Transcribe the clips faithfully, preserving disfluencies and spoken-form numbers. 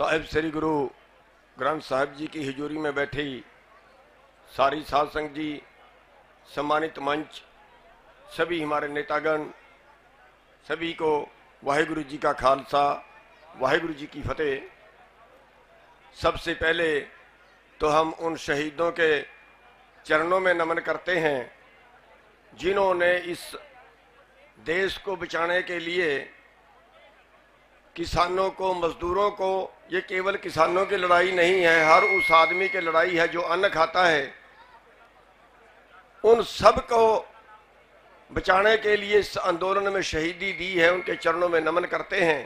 साहिब श्री गुरु ग्रंथ साहिब जी की हजूरी में बैठी सारी साध संगत जी, सम्मानित मंच, सभी हमारे नेतागण, सभी को वाहिगुरु जी का खालसा, वाहिगुरु जी की फतेह। सबसे पहले तो हम उन शहीदों के चरणों में नमन करते हैं जिन्होंने इस देश को बचाने के लिए किसानों को, मजदूरों को, ये केवल किसानों की लड़ाई नहीं है, हर उस आदमी की लड़ाई है जो अन्न खाता है, उन सब को बचाने के लिए इस आंदोलन में शहीदी दी है। उनके चरणों में नमन करते हैं।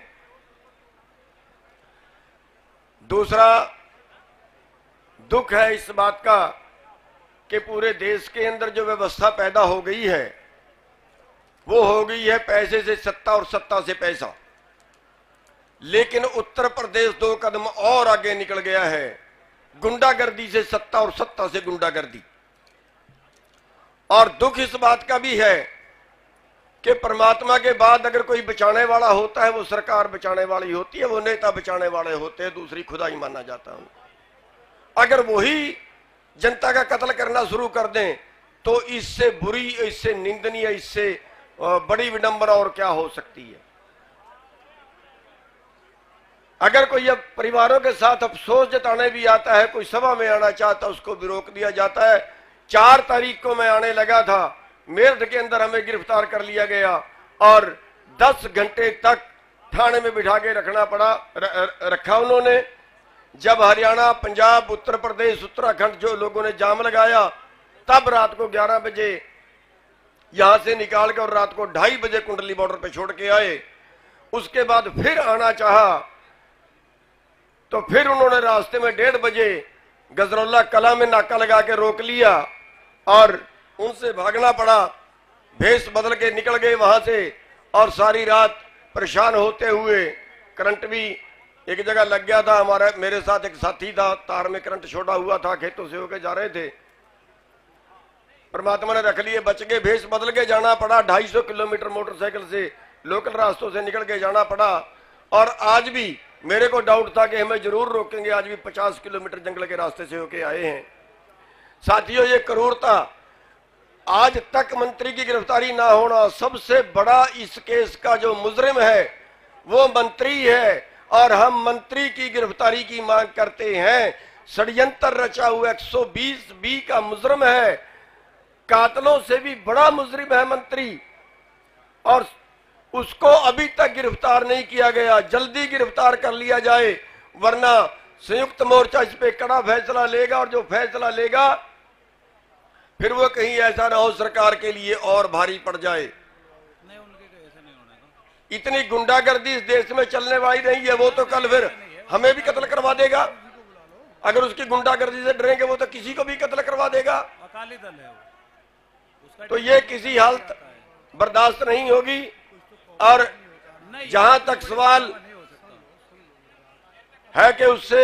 दूसरा दुख है इस बात का कि पूरे देश के अंदर जो व्यवस्था पैदा हो गई है वो हो गई है पैसे से सत्ता और सत्ता से पैसा। लेकिन उत्तर प्रदेश दो कदम और आगे निकल गया है, गुंडागर्दी से सत्ता और सत्ता से गुंडागर्दी। और दुख इस बात का भी है कि परमात्मा के बाद अगर कोई बचाने वाला होता है वो सरकार बचाने वाली होती है, वो नेता बचाने वाले होते हैं, दूसरी खुदाई माना जाता है उनको। अगर वही जनता का कत्ल करना शुरू कर दें तो इससे बुरी, इससे निंदनीय, इससे बड़ी विडंबना और क्या हो सकती है। अगर कोई अब परिवारों के साथ अफसोस जताने भी आता है, कोई सभा में आना चाहता है, उसको भी रोक दिया जाता है। चार तारीख को मैं आने लगा था, मेरठ के अंदर हमें गिरफ्तार कर लिया गया और दस घंटे तक थाने में बिठा के रखना पड़ा, र, रखा उन्होंने। जब हरियाणा, पंजाब, उत्तर प्रदेश, उत्तराखंड जो लोगों ने जाम लगाया, तब रात को ग्यारह बजे यहां से निकाल कर और रात को ढाई बजे कुंडली बॉर्डर पे छोड़ के आए। उसके बाद फिर आना चाहा तो फिर उन्होंने रास्ते में डेढ़ बजे गजरौला कला में नाका लगा के रोक लिया और उनसे भागना पड़ा। भेष बदल के निकल गए वहां से और सारी रात परेशान होते हुए, करंट भी एक जगह लग गया था। हमारा मेरे साथ एक साथी था, तार में करंट छोड़ा हुआ था, खेतों से होके जा रहे थे, परमात्मा ने रख लिए, बच गए। भेष बदल के जाना पड़ा, ढाई सौ किलोमीटर मोटरसाइकिल से लोकल रास्तों से निकल के जाना पड़ा। और आज भी मेरे को डाउट था कि हमें जरूर रोकेंगे, आज भी पचास किलोमीटर जंगल के रास्ते से होके आए हैं। साथियों, ये क्रूरता, आज तक मंत्री की गिरफ्तारी ना होना, सबसे बड़ा इस केस का जो मुजरिम है वो मंत्री है और हम मंत्री की गिरफ्तारी की मांग करते हैं। षड्यंत्र रचा हुआ एक सौ बीस बी का मुजरिम है, कातलों से भी बड़ा मुजरिम है मंत्री, और उसको अभी तक गिरफ्तार नहीं किया गया। जल्दी गिरफ्तार कर लिया जाए, वरना संयुक्त मोर्चा इस पे कड़ा फैसला लेगा और जो फैसला लेगा फिर वो कहीं ऐसा ना हो सरकार के लिए और भारी पड़ जाए। नहीं, उनके ऐसा नहीं होने। इतनी गुंडागर्दी इस देश में चलने वाली नहीं है। वो तो कल फिर हमें भी कत्ल करवा देगा। अगर उसकी गुंडागर्दी से डरेंगे वो तो किसी को भी कत्ल करवा देगा। अकाली दल है वो। तो ये किसी हालत बर्दाश्त नहीं होगी। और जहां तक सवाल है कि उससे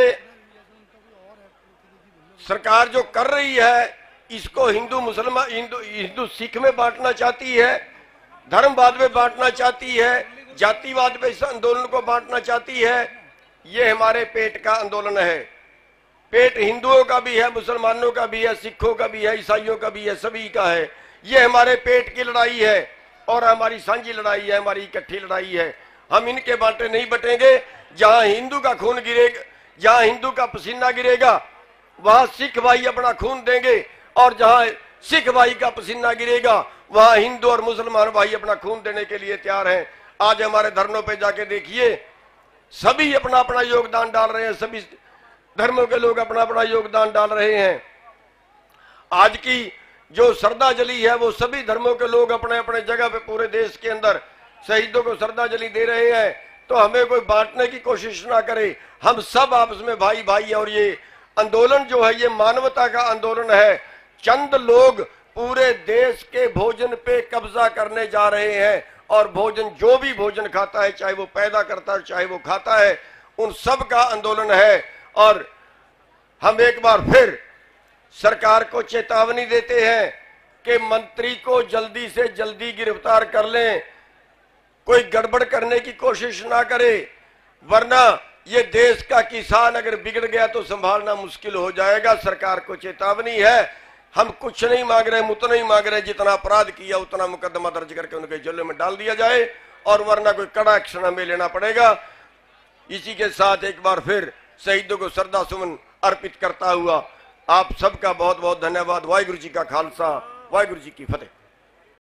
सरकार जो कर रही है इसको हिंदू मुसलमान, हिंदू हिंदू सिख में बांटना चाहती है, धर्मवाद में बांटना चाहती है, जातिवाद में इस आंदोलन को बांटना चाहती है। ये हमारे पेट का आंदोलन है। पेट हिंदुओं का भी है, मुसलमानों का भी है, सिखों का भी है, ईसाइयों का भी है, सभी का है। ये हमारे पेट की लड़ाई है और हमारी साझी लड़ाई है, हमारी इकट्ठी लड़ाई है। हम इनके बांटे नहीं बटेंगे। जहां हिंदू का खून गिरेगा, जहां हिंदू का पसीना गिरेगा वहां सिख भाई अपना खून देंगे, और जहां सिख भाई का पसीना गिरेगा वहां हिंदू और मुसलमान भाई अपना खून देने के लिए तैयार हैं। आज हमारे धरनों पे जाके देखिए, सभी अपना अपना योगदान डाल रहे हैं, सभी धर्मों के लोग अपना अपना योगदान डाल रहे हैं। आज की जो श्रद्धांजलि है वो सभी धर्मों के लोग अपने अपने जगह पे पूरे देश के अंदर शहीदों को श्रद्धांजलि दे रहे हैं। तो हमें कोई बांटने की कोशिश ना करे, हम सब आपस में भाई भाई हैं। और ये आंदोलन जो है ये मानवता का आंदोलन है। चंद लोग पूरे देश के भोजन पे कब्जा करने जा रहे हैं, और भोजन, जो भी भोजन खाता है, चाहे वो पैदा करता है चाहे वो खाता है, उन सब का आंदोलन है। और हम एक बार फिर सरकार को चेतावनी देते हैं कि मंत्री को जल्दी से जल्दी गिरफ्तार कर लें, कोई गड़बड़ करने की कोशिश ना करे, वरना ये देश का किसान अगर बिगड़ गया तो संभालना मुश्किल हो जाएगा। सरकार को चेतावनी है, हम कुछ नहीं मांग रहे, हम उतना ही मांग रहे हैं जितना अपराध किया उतना मुकदमा दर्ज करके उनके जेलों में डाल दिया जाए, और वरना कोई कड़ा एक्शन हमें लेना पड़ेगा। इसी के साथ एक बार फिर शहीदों को श्रद्धा सुमन अर्पित करता हुआ आप सबका बहुत बहुत धन्यवाद। वाहिगुरु जी का खालसा, वाहिगुरु जी की फतेह।